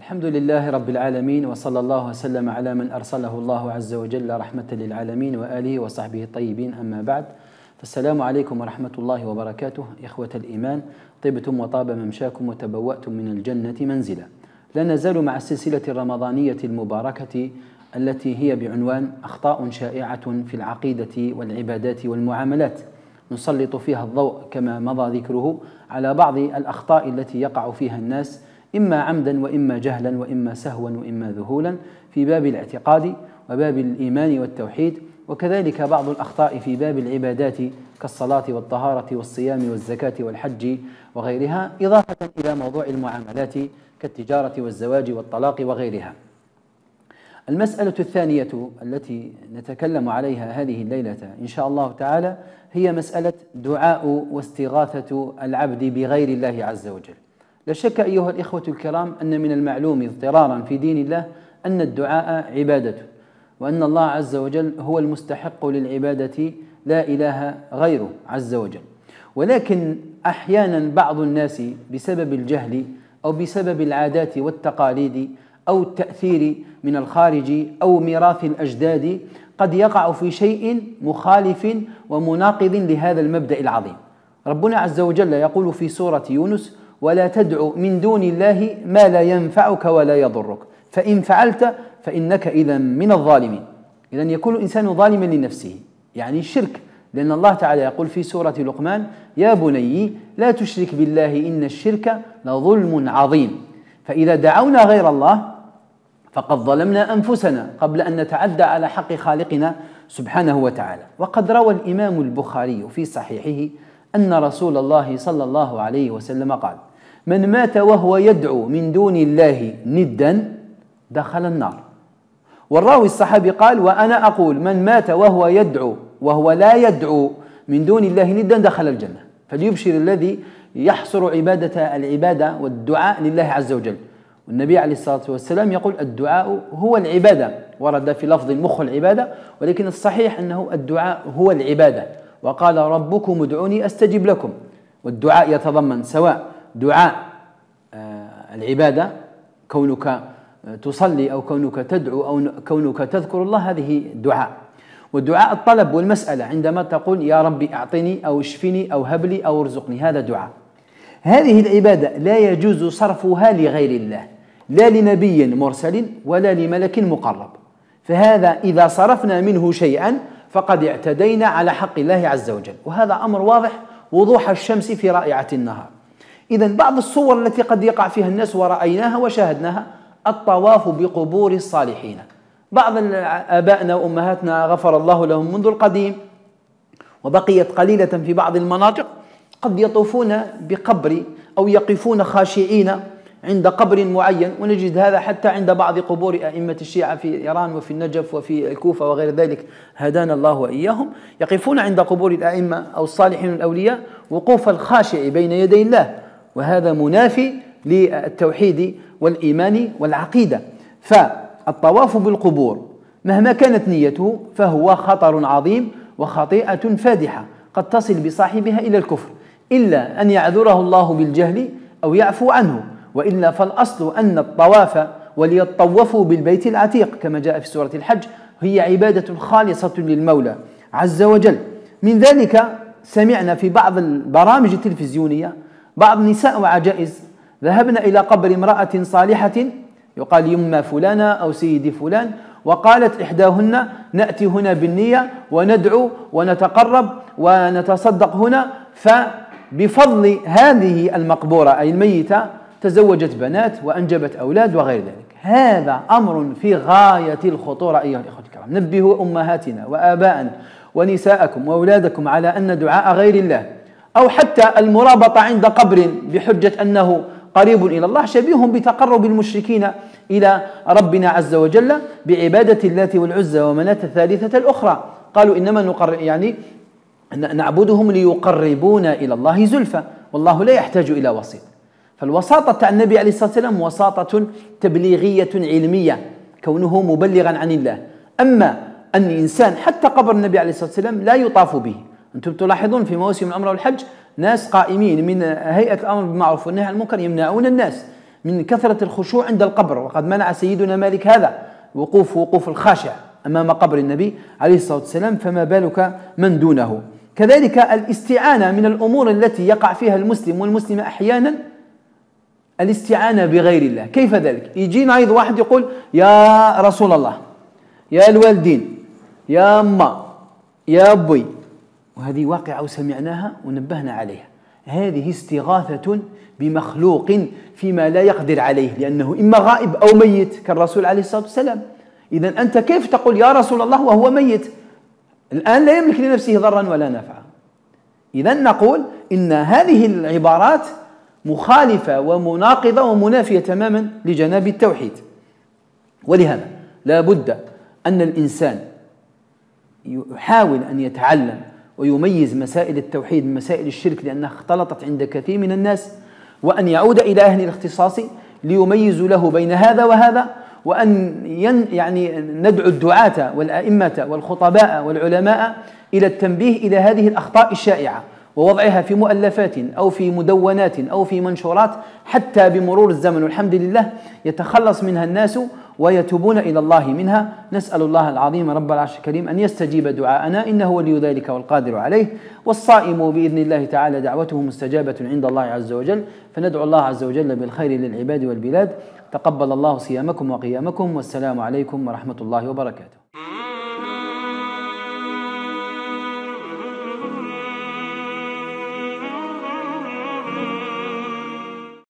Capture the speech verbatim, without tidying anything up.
الحمد لله رب العالمين، وصلى الله وسلم على من أرسله الله عز وجل رحمة للعالمين وآله وصحبه الطيبين، أما بعد، فالسلام عليكم ورحمة الله وبركاته. إخوة الإيمان، طبتم وطاب ممشاكم وتبوأتم من الجنة منزلا. لا نزال مع السلسلة الرمضانية المباركة التي هي بعنوان أخطاء شائعة في العقيدة والعبادات والمعاملات، نسلط فيها الضوء كما مضى ذكره على بعض الأخطاء التي يقع فيها الناس، إما عمدا وإما جهلا وإما سهوا وإما ذهولا، في باب الاعتقاد وباب الإيمان والتوحيد، وكذلك بعض الأخطاء في باب العبادات كالصلاة والطهارة والصيام والزكاة والحج وغيرها، إضافة إلى موضوع المعاملات كالتجارة والزواج والطلاق وغيرها. المسألة الثانية التي نتكلم عليها هذه الليلة إن شاء الله تعالى هي مسألة دعاء واستغاثة العبد بغير الله عز وجل. لا شك أيها الإخوة الكرام أن من المعلوم اضطرارا في دين الله أن الدعاء عبادة، وأن الله عز وجل هو المستحق للعبادة لا إله غيره عز وجل. ولكن أحيانا بعض الناس بسبب الجهل أو بسبب العادات والتقاليد أو التأثير من الخارج أو ميراث الأجداد قد يقع في شيء مخالف ومناقض لهذا المبدأ العظيم. ربنا عز وجل يقول في سورة يونس: ولا تدع من دون الله ما لا ينفعك ولا يضرك فإن فعلت فإنك إذا من الظالمين. إذن يكون الإنسان ظالما لنفسه، يعني الشرك، لأن الله تعالى يقول في سورة لقمان: يا بني لا تشرك بالله إن الشرك لظلم عظيم. فإذا دعونا غير الله فقد ظلمنا أنفسنا قبل أن نتعدى على حق خالقنا سبحانه وتعالى. وقد روى الإمام البخاري في صحيحه أن رسول الله صلى الله عليه وسلم قال: من مات وهو يدعو من دون الله ندا دخل النار. والراوي الصحابي قال: وأنا أقول من مات وهو يدعو وهو لا يدعو من دون الله ندا دخل الجنة. فليبشر الذي يحصر عبادة العبادة والدعاء لله عز وجل. والنبي عليه الصلاة والسلام يقول: الدعاء هو العبادة، ورد في لفظ المخ العبادة، ولكن الصحيح أنه الدعاء هو العبادة. وقال: ربكم ادعوني أستجب لكم. والدعاء يتضمن سواء دعاء العبادة، كونك تصلي أو كونك تدعو أو كونك تذكر الله، هذه دعاء. ودعاء الطلب والمسألة عندما تقول: يا ربي أعطني أو اشفني أو هب لي أو ارزقني، هذا دعاء. هذه العبادة لا يجوز صرفها لغير الله، لا لنبي مرسل ولا لملك مقرب. فهذا إذا صرفنا منه شيئا فقد اعتدينا على حق الله عز وجل، وهذا أمر واضح وضوح الشمس في رائعة النهار. إذن بعض الصور التي قد يقع فيها الناس ورأيناها وشاهدناها: الطواف بقبور الصالحين. بعض آبائنا وأمهاتنا غفر الله لهم منذ القديم، وبقيت قليلة في بعض المناطق، قد يطوفون بقبر أو يقفون خاشعين عند قبر معين، ونجد هذا حتى عند بعض قبور أئمة الشيعة في إيران وفي النجف وفي الكوفة وغير ذلك، هدانا الله وإياهم، يقفون عند قبور الأئمة أو الصالحين الأولياء وقوف الخاشع بين يدي الله، وهذا منافي للتوحيد والإيمان والعقيدة. فالطواف بالقبور مهما كانت نيته فهو خطر عظيم وخطيئة فادحة قد تصل بصاحبها إلى الكفر، إلا أن يعذره الله بالجهل أو يعفو عنه، وإلا فالأصل أن الطواف وليطوفوا بالبيت العتيق كما جاء في سورة الحج هي عبادة خالصة للمولى عز وجل. من ذلك سمعنا في بعض البرامج التلفزيونية بعض نساء وعجائز ذهبن إلى قبر امرأة صالحة يقال يما فلانة أو سيدي فلان، وقالت إحداهن: نأتي هنا بالنية وندعو ونتقرب ونتصدق هنا، فبفضل هذه المقبورة أي الميتة تزوجت بنات وأنجبت أولاد وغير ذلك. هذا أمر في غاية الخطورة أيها الإخوة الكرام. نبهوا أمهاتنا وآباءنا ونساءكم وأولادكم على أن دعاء غير الله أو حتى المرابطة عند قبر بحجة أنه قريب إلى الله شبيه بتقرب المشركين إلى ربنا عز وجل بعبادة اللات والعزى ومناة الثالثة الأخرى. قالوا إنما نقر يعني نعبدهم ليقربونا إلى الله زلفى، والله لا يحتاج إلى وسيط. فالوساطة تاع النبي عليه الصلاة والسلام وساطة تبليغية علمية، كونه مبلغا عن الله. أما أن إنسان حتى قبر النبي عليه الصلاة والسلام لا يطاف به. أنتم تلاحظون في مواسم العمرة والحج ناس قائمين من هيئة الأمر بالمعروف والنهي عن المنكر يمنعون الناس من كثرة الخشوع عند القبر، وقد منع سيدنا مالك هذا وقوف وقوف الخاشع أمام قبر النبي عليه الصلاة والسلام، فما بالك من دونه. كذلك الاستعانة من الأمور التي يقع فيها المسلم والمسلمة أحيانا، الاستعانة بغير الله. كيف ذلك؟ يجينا أيضا واحد يقول يا رسول الله، يا الوالدين، يا أما، يا أبوي، وهذه واقعة وسمعناها ونبهنا عليها. هذه استغاثة بمخلوق فيما لا يقدر عليه، لأنه إما غائب أو ميت كالرسول عليه الصلاة والسلام. إذن أنت كيف تقول يا رسول الله وهو ميت؟ الآن لا يملك لنفسه ضرا ولا نفعا. إذن نقول إن هذه العبارات مخالفة ومناقضة ومنافية تماما لجناب التوحيد. ولهذا لا بد أن الإنسان يحاول أن يتعلم ويميز مسائل التوحيد من مسائل الشرك، لأنها اختلطت عند كثير من الناس، وأن يعود إلى أهل الاختصاص ليميزوا له بين هذا وهذا، وأن يعني ندعو الدعاة والأئمة والخطباء والعلماء إلى التنبيه إلى هذه الأخطاء الشائعة ووضعها في مؤلفات أو في مدونات أو في منشورات، حتى بمرور الزمن والحمد لله يتخلص منها الناس ويتوبون إلى الله منها. نسأل الله العظيم رب العرش الكريم أن يستجيب دعاءنا، إنه ولي ذلك والقادر عليه. والصائم بإذن الله تعالى دعوته مستجابة عند الله عز وجل، فندعو الله عز وجل بالخير للعباد والبلاد. تقبل الله صيامكم وقيامكم، والسلام عليكم ورحمة الله وبركاته.